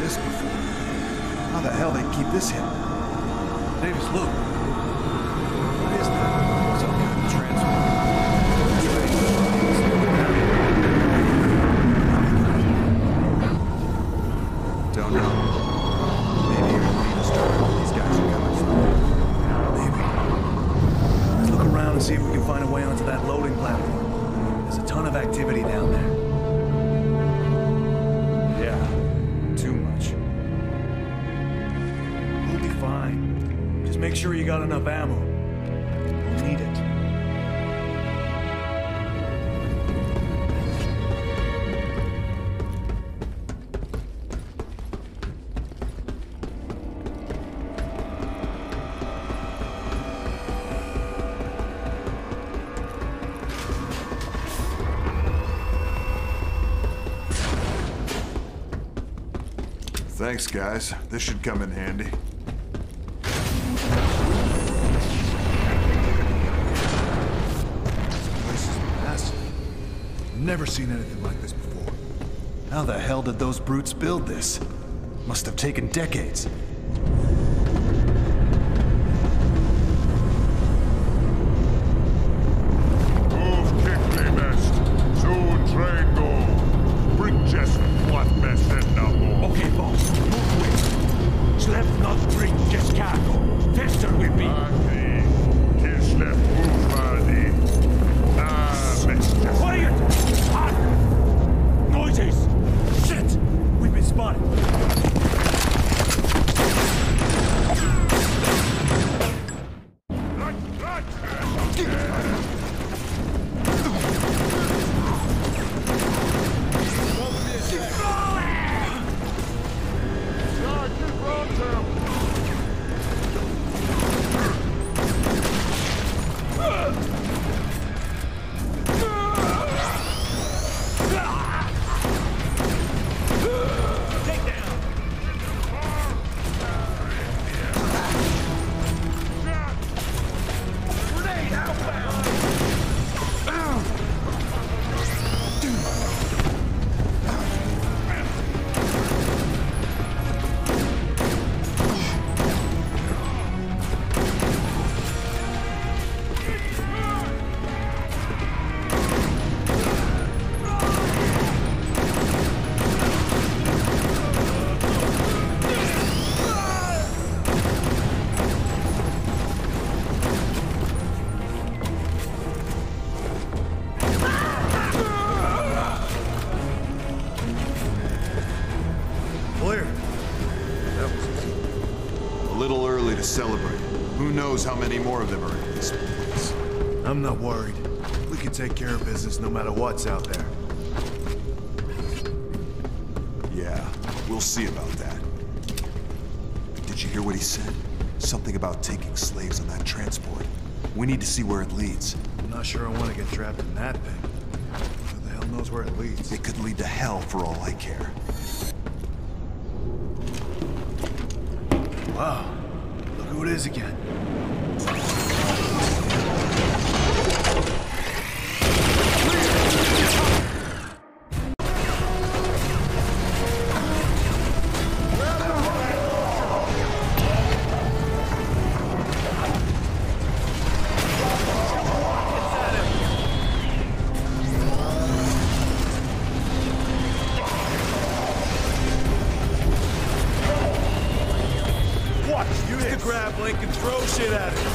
this before. How the hell they keep this hidden? Davis, look. What is that? Some kind of transport. Don't know. Maybe you're leading us to where these guys are coming from. Maybe. Let's look around and see if we can find a way onto that loading platform. There's a ton of activity down there. Yeah, too much. We'll be fine. Just make sure you got enough ammo. We'll need it. Thanks, guys. This should come in handy. This place is massive. Never seen anything like this before. How the hell did those brutes build this? Must have taken decades. Move quickly, Best. Soon train go. Bring just what Best and now go. Okay, boss. Move quick. Slept not bring just cargo. Faster will be. Ugly. Kiss left move, Marty. Ah, Best. Quiet! Hot! Noises! Shit! We've been spotted. Celebrate. Who knows how many more of them are in this place? I'm not worried. We can take care of business no matter what's out there. Yeah, we'll see about that. Did you hear what he said? Something about taking slaves on that transport. We need to see where it leads. I'm not sure I want to get trapped in that thing. Who the hell knows where it leads? It could lead to hell for all I care. Wow. Look who it is again. Use the grab link and throw shit at it.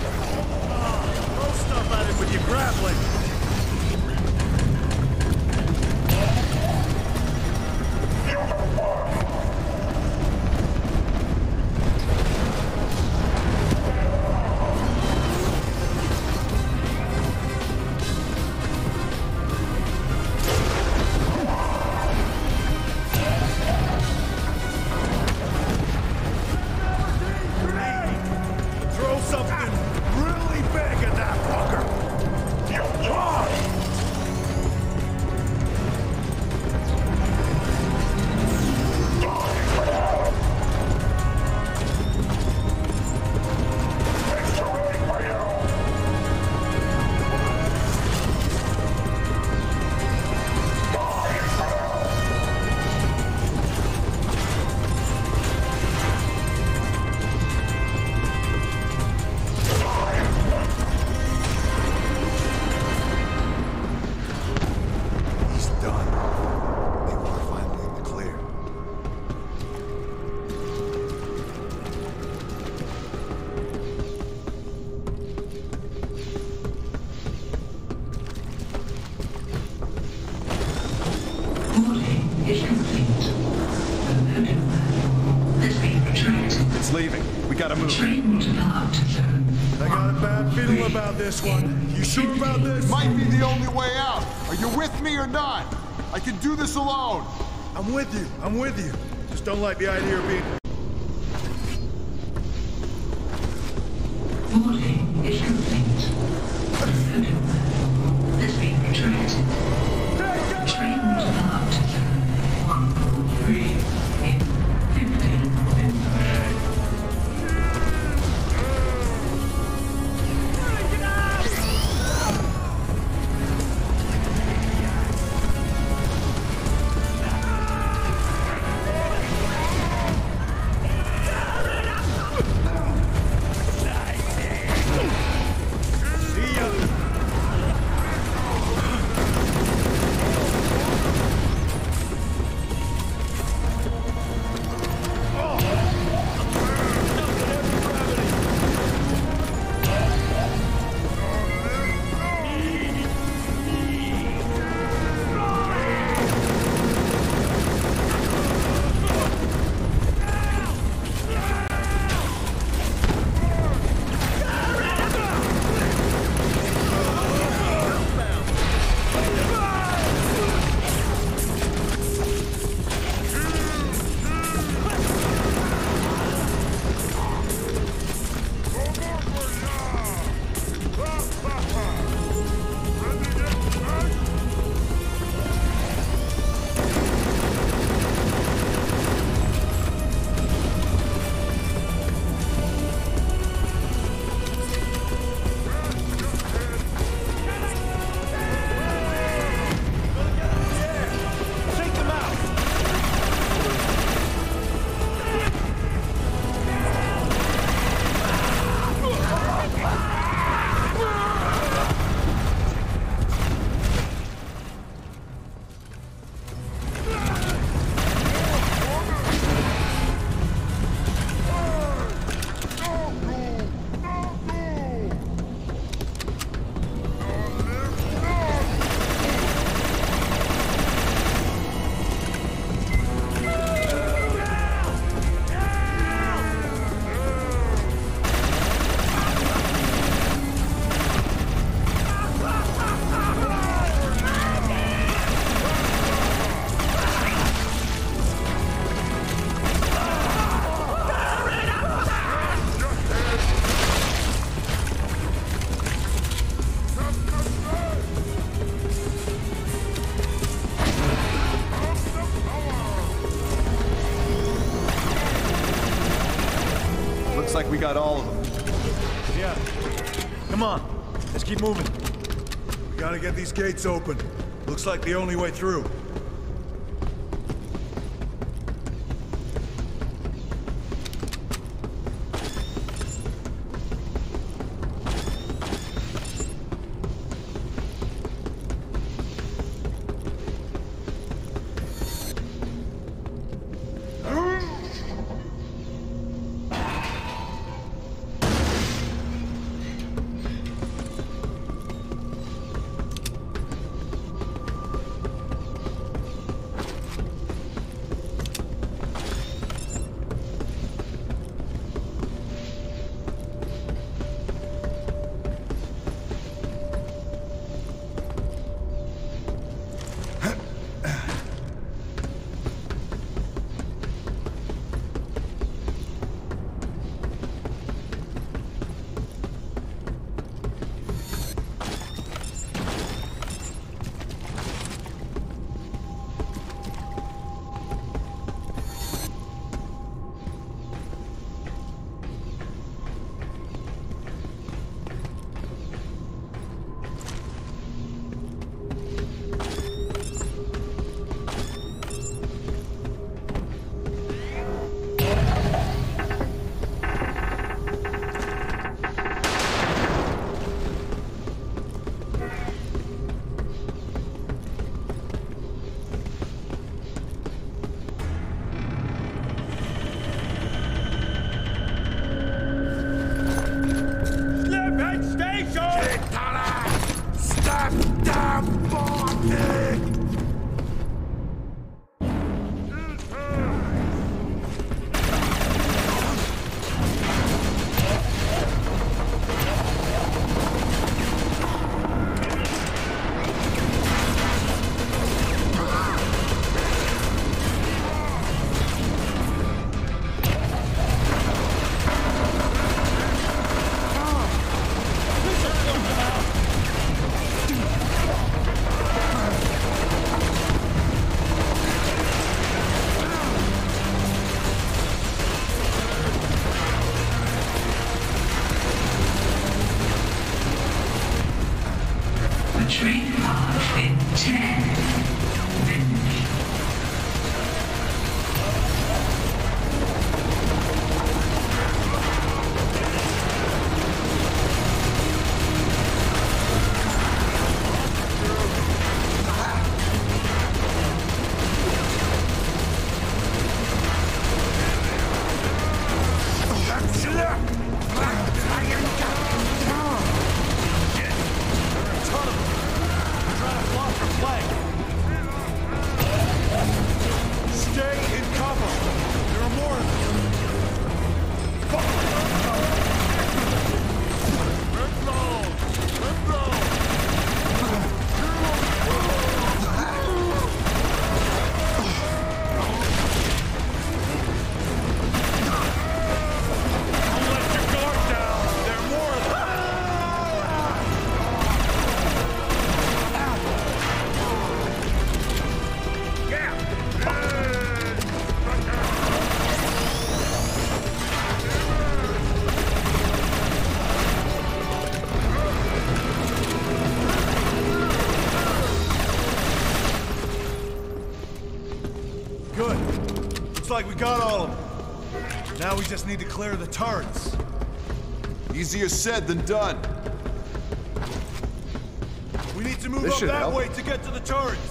Throw stuff at it with your grappling. It's leaving. We gotta move. Train departure zone. I got a bad feeling about this one. You sure about this? Might be the only way out. Are you with me or not? I can do this alone. I'm with you. I'm with you. Just don't like the idea of being... Boarding is complete. Loading mode has been retracted. Train departure zone 143 in 15 minutes. Looks like we got all of them. Yeah. Come on. Let's keep moving. We gotta get these gates open. Looks like the only way through. Train departs in 10 minutes. Looks like we got all of them. Now we just need to clear the turrets. Easier said than done. We need to move up that way to get to the turrets.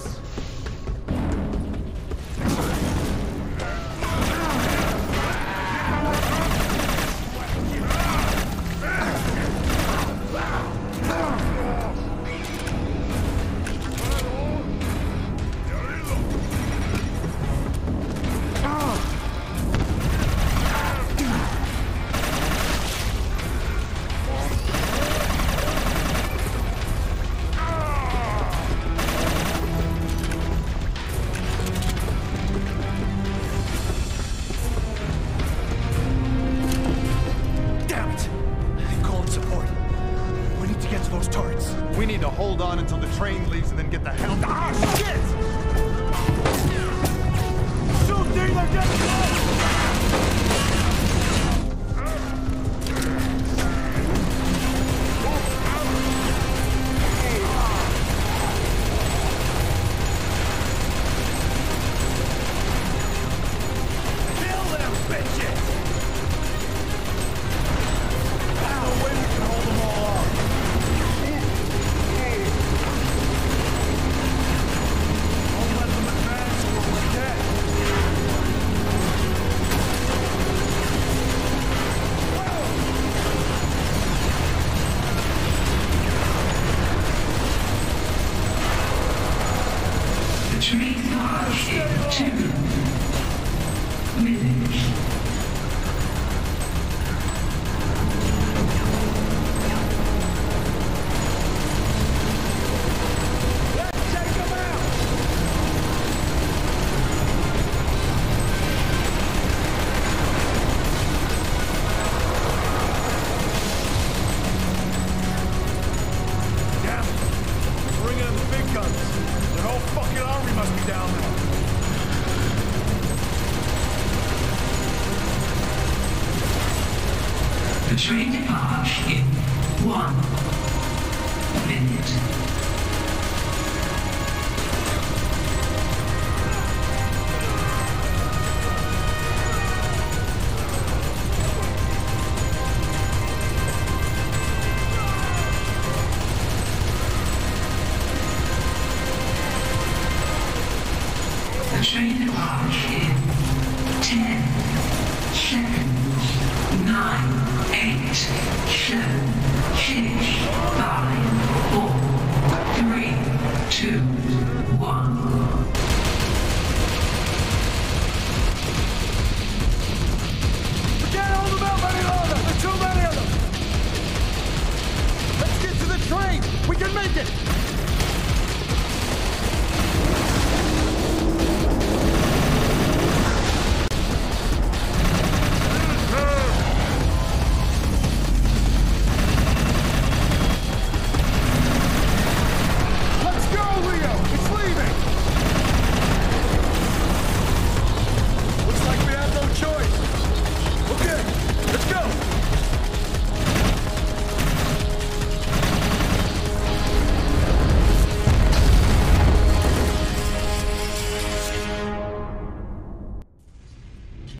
We need to hold on until the train leaves and then get the hell down. Ah, shit! Shoot, they're getting kill them, bitches! There's no way we can hold them all off. Train departs in 2 minutes. The train departs in 1 minute. The train departs in 10 seconds. 9, 8, 7, 6, 5, 4, 3, 2, 1. We can't hold them out any longer! There's too many of them! Let's get to the train! We can make it!